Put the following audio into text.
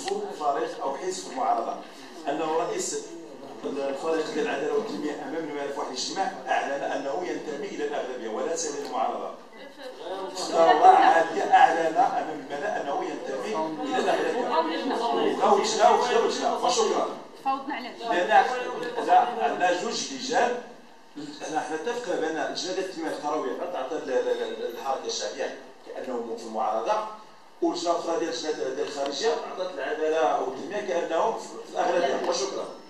نصوص فريق او حزب في المعارضه انه رئيس الفريق ديال العداله والتنميه امام الملف واحد الاجتماع اعلن انه ينتمي الى الاغلبيه وليس الى المعارضه. ثوره عاديه اعلن امام الملا انه ينتمي الى الاغلبيه. وخداو وشكرا. فوضنا عليه. لان عندنا جوج لجان. حنا اتفقنا بان اللجنه ديال التنميه القرويه تعطي الحركه الشعبيه كانهم في المعارضه، واللجنه الاخرى ديال الخارجيه عطات العداله والتنميه كانهم في الاغلبيه. وشكرا.